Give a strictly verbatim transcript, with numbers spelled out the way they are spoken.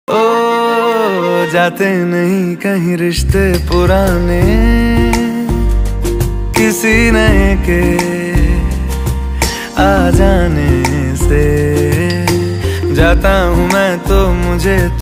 ओ जाते नहीं कहीं रिश्ते पुराने, किसी नए के आ जाने से जाता हूँ मैं तो मुझे